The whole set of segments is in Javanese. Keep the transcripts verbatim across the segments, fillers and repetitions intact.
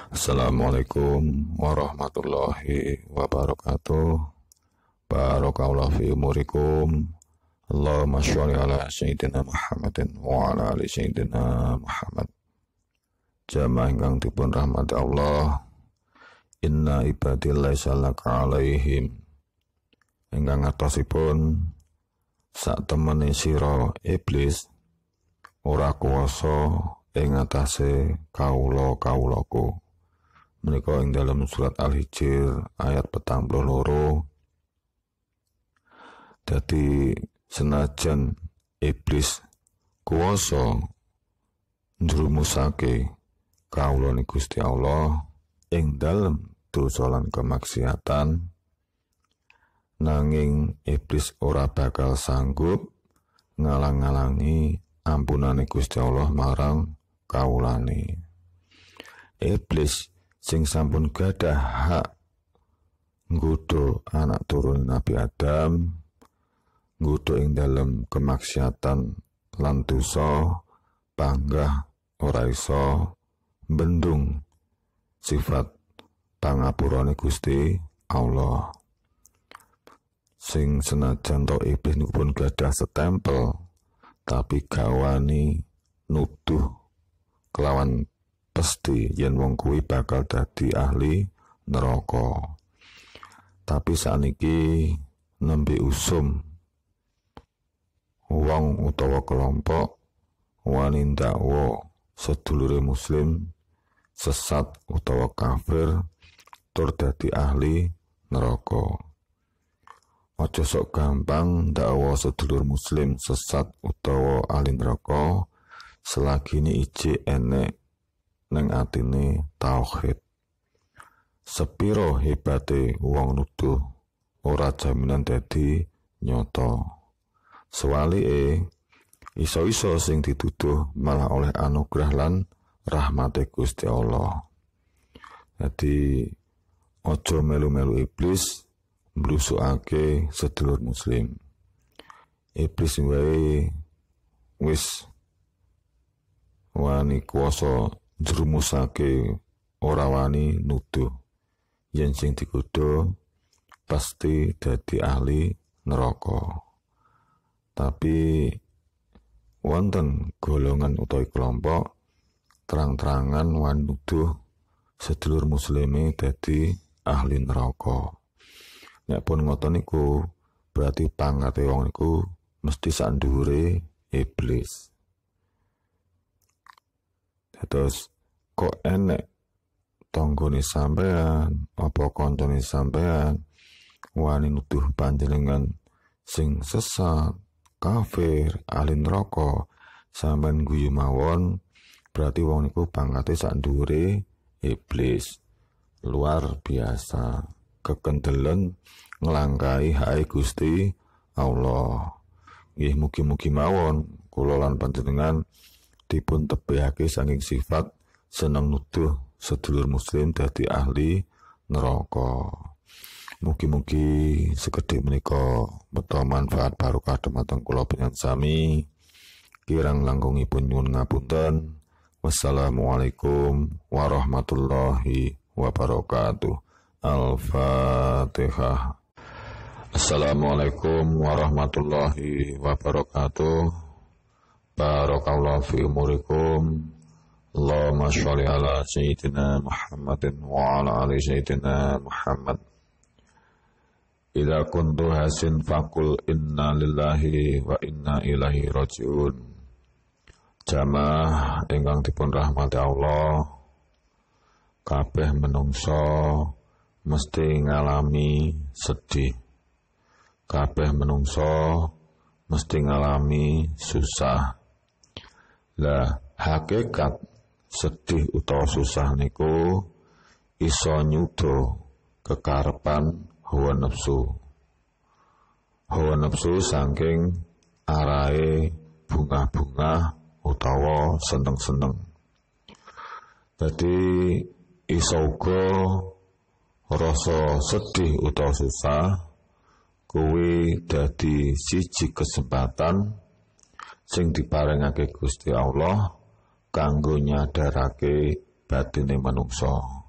Assalamualaikum warahmatullahi wabarakatuh. Barakallahu fi umurikum. Allahumma sholli ala sayyidina Muhammadin wa ala ali sayyidina Muhammad. Jamaah ingkang dipun rahmati Allah, inna ibadillahi salaka alaihim, ingkang ngatosipun sak temene sira iblis ora kuwasa ing atase kawula-kawulaku. Menika ing dalam surat Al-Hijr ayat petang puluh loro. Dadi senajan iblis kuwasa njrumusake kawulane Gusti Allah ing dalem dosa lan kemaksiatan, nanging iblis ora bakal sanggup ngalang-alangi ampunane Gusti Allah marang kawulane. Iblis sing sampun gadah hak nggodha anak turun Nabi Adam, nggodha ing dalem kemaksiatan lan dosa, panggah ora iso bendung sifat pangapurane Gusti Allah. Sing senajan to iblis niku pun gadah setempel, tapi gawani nuduh kelawan pasti yen wong kuwi bakal dadi ahli neraka. Tapi saniki nembe usum wong utawa kelompok wani ndakwa sedulure muslim sesat utawa kafir tur dadi ahli neraka. Aja sok gampang ndakwa sedulur muslim sesat utawa ahli neraka selagi ini ijik enek neng atine tauhid. Sepiro hebate wong nuduh ora jaminan dadi nyata. Sewalike iso-iso sing dituduh malah oleh anugerah lan rahmate Gusti Allah. Jadi ojo melu-melu iblis mblusukake sedulur muslim. Iblis wae wis wani kuwasa njrumusake ora wani nuduh yen sing digodha pasti dadi ahli neraka. Tapi wonten golongan utawi kelompok terang-terangan wan nuduh sedulur muslime dadi ahli neraka. Nek pun ngoten niku berarti pangkate wong niku mesti sak dhuwure iblis. Terus kok enek tanggane sampean apa kancane sampean wani nuduh panjenengan sing sesat, kafir, ahli neraka, sampean guyu mawon, berarti wong niku pangkate sak dhuwure iblis. Luar biasa kekendelen nglangkahi hake Gusti Allah. Nggih mugi-mugi mawon kula lan panjenengan dipun tebihake saking sifat seneng nuduh sedulur muslim dadi ahli neraka. Mugi-mugi sekedhik menika meta manfaat barokah dhumateng kula panjenengan sami. Kirang langkungipun nyuwun ngapunten. Wassalamualaikum warahmatullahi wabarakatuh. Al-Fatihah. Assalamualaikum warahmatullahi wabarakatuh. Barakallahu fi umurikum. Allahumma sholli ala sayyidina Muhammadin wa ala ali sayyidina Muhammad. Ila kuntu hasin fakul inna lillahi wa inna ilaihi rajiun. Jamaah ingkang dipun rahmati Allah, kabeh menungso mesti ngalami sedih. Kabeh menungso mesti ngalami susah. Lah hakikat sedih utawa susah niku iso nyudo kekarepan hawa nafsu. Hawa nafsu saking arahe bunga-bunga utawa seneng-seneng. Jadi iso uga rasa sedih utawa susah kuwi dadi siji kesempatan sing diparengake Gusti Allah kanggo nyadarake batine manungsa.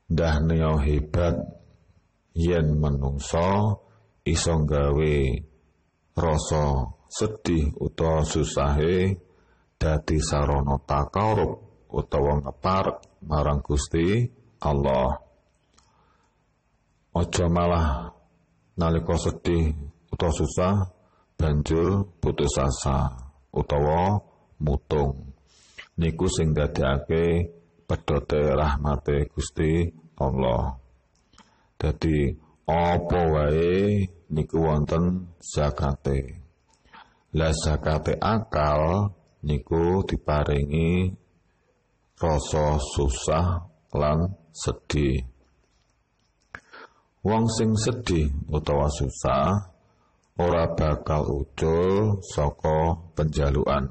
ndah neo hebat yen menungso iso gawe rasa sedih utawa susahe dadi sarana takarub utawa ngeparek marang Gusti Allah. Aja malah nalika sedih utawa susah banjur putus asa utawa mutung. Niku sing dadekake pedote rahmate Gusti Allah. Dadi apa wae niku wonten zakate. Lah zakate akal niku diparingi rasa susah lan sedih. Wong sing sedih utawa susah ora bakal ucul saka penjalukan.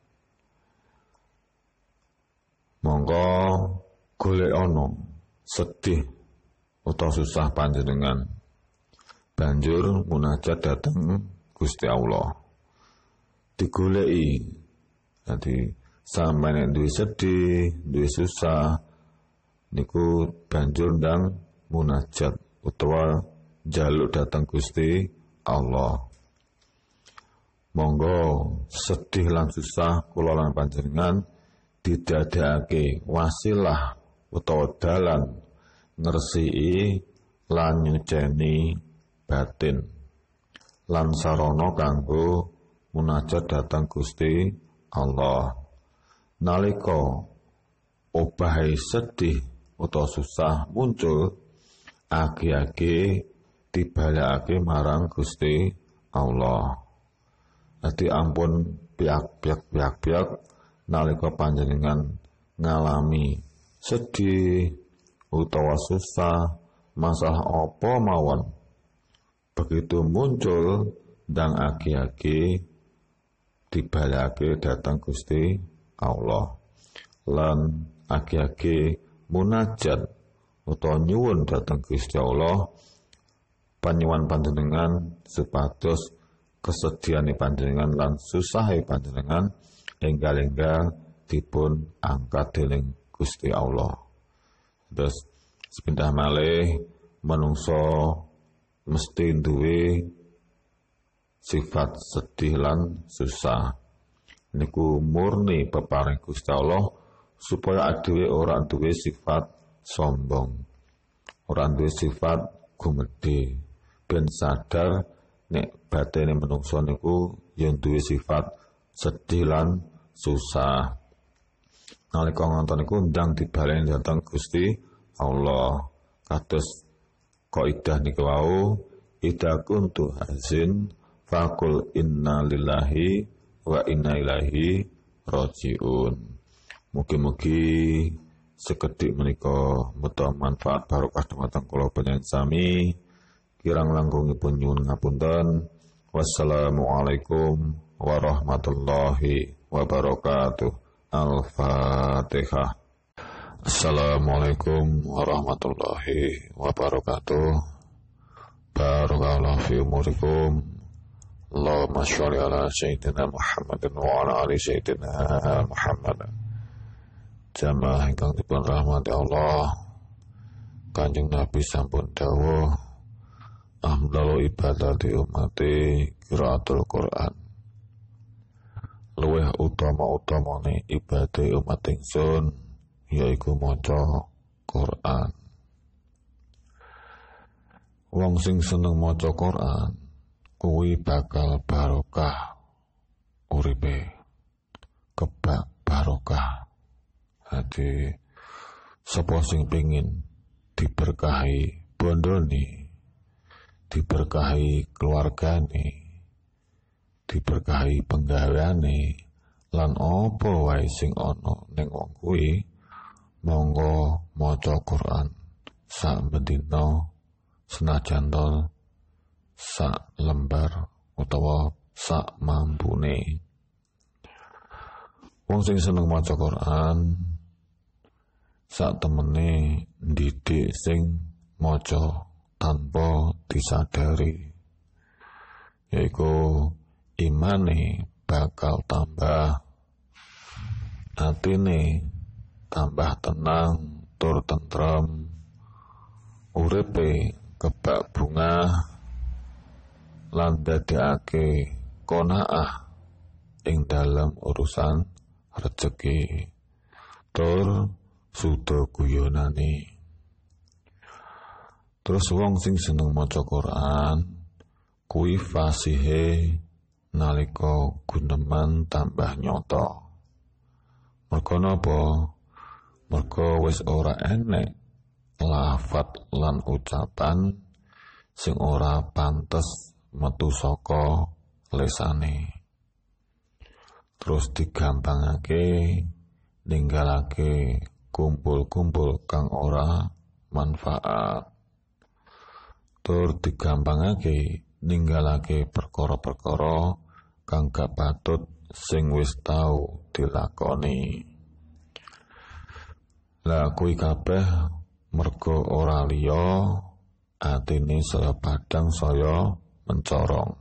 Monggo golek ana sedih utawa susah panjenengan, banjur munajat dateng Gusti Allah. Digoleki. Dadi sampeyan duwe sedih, duwe susah niku banjur ndang munajat utawa njaluk dateng Gusti Allah. Monggo sedih lan susah kula lan panjenengan didadekake wasilah utawa dalan ngresiki lan nyuceni batin lan sarana kanggo munajat datang Gusti Allah. Nalika obahe sedih utawa susah muncul, agi-agi dibalekake marang Gusti Allah. Dadi ampun piak-piak-piak-piak nalika panjenengan ngalami sedih utawa susah, masalah apa mawon, begitu muncul ndang agi-agi dibalekake datang Gusti Allah lan agi-agi munajat utawa nyuwun datang Gusti Allah panyuwun panjenengan supados kesedihaane panjenengan lan susahe panjenengan enggal-enggal dipun angkat dening Gusti Allah. Terus sepindah malih menungso mesti duwe sifat sedih lan susah. Niku murni peparing Gusti Allah supaya adewe ora duwe sifat sombong, ora duwe sifat gumedhe, ben sadar nek batine menungso niku yen duwe sifat sedih lan susah. Nalika ngoten niku ndang dibaleni dhateng Gusti Allah. Kados kaidah niku wau, idza kuntu hazin faqul inna lillahi wa inna ilaihi rajiun. Mugi-mugi sekedhik menika muta manfaat barokah dhumateng kula panjenengan sami. Kirang langkungipun nyuwun ngapunten. Wassalamualaikum warahmatullahi wabarakatuh. Al-Fatihah. Assalamualaikum warahmatullahi wabarakatuh. Barakallahu fi umurikum. Allahumma sholli ala sayyidina Muhammadin wa ala ali sayyidina Muhammad. Jamaah ingkang dipun rahmati Allah, Kanjeng Nabi sampun dawuh, afdalu ibadati ummati qiraatul Quran. Luweh utama-utamane ibadah umat ingsun yaiku maca Quran. Wong sing seneng maca Quran kuwi bakal barokah uripe, kebak barokah. Hati sapa sing pengin diberkahi bondone, diberkahi keluargane, diberkahi penggaweane lan apa wae sing ana ning wong kuwi, monggo maca Quran sak bendina senajan to sak lembar utawa sak mampune. Wong sing seneng maca Quran sak temene ndidik sing maca tanpa disadari, yaiku imane bakal tambah, atine tambah tenang tur tentrem, uripe kebak bunga lan dadekake qanaah ing dalam urusan rezeki tur suda guyonane. Terus wong sing seneng maca Quran kuwi fasihe nalika guneman tambah nyata. Merga napa? Merga wis ora enek lafat lan ucapan sing ora pantes metu saka lesane. Terus digampangake ninggalake kumpul-kumpul kang ora manfaat. Tur digampangake ninggalake perkara-perkara kang gak patut sing wis tau dilakoni. Lah kuwi kabeh merga ora liya atine saya padhang saya mencorong.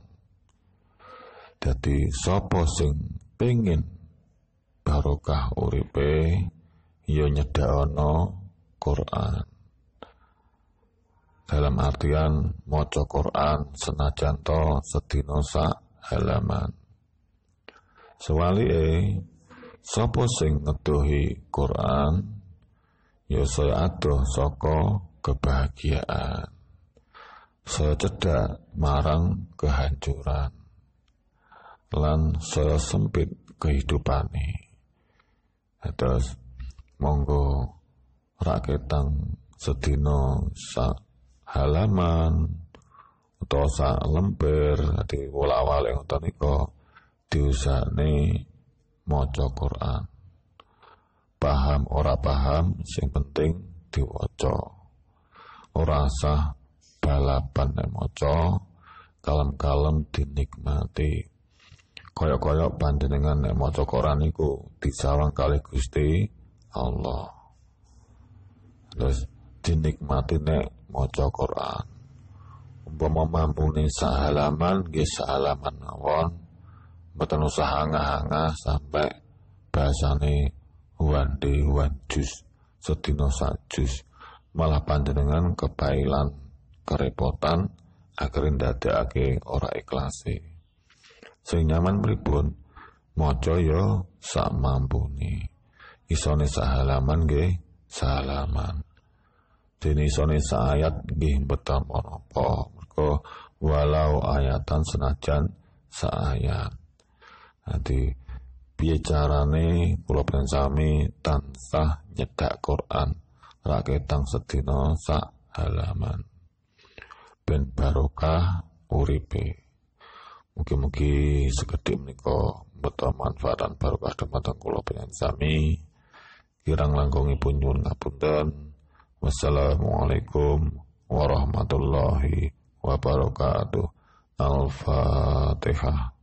Dadi sapa sing pengin barokah uripe ya nyedhakno Quran. Dalam artian maca Quran senajan to sedina sak halaman. Sewalike sapa sing ngedohi Quran ya saya adoh saka kebahagiaan. Saya cedak marang kehancuran. Lan saya sempit kehidupane. Terus monggo raketang sedina sak halaman utawa sak lembar di wala-wale ngoten nika diusahane maca Quran. Paham ora paham sing penting diwaca. Ora sah balapan nek maca, kalem-kalem dinikmati. Kaya-kaya panjenengan nek maca Quran niku disawang kalih Gusti Allah. Terus dinikmati nek maca Quran. Umpama mampune sak halaman nggih sak halaman mawon, mboten usah angah-angah sampai bahasane one day one juz, sedina sak juz. Malah panjenengan kepailan kerepotan akhirnya ndadekake ora ikhlase. Sing nyaman pripun maca ya sak mampune. Isone sak halaman nggih sak halaman. Dene isone sak ayat nggih mboten apa-apa. Mergo walau ayatan senajan sak ayat. Nanti piye carane kula ben sami tansah nyedak Quran raketang sedina sak halaman. Ben barokah uripe. Mugi-mugi sekedhik menika mbeta manfaat dan barokah dumateng kula panjenengan sami. Kirang langkungipun nyuwun ngapunten. Wassalamualaikum warahmatullahi wabarakatuh. Al-Fatihah.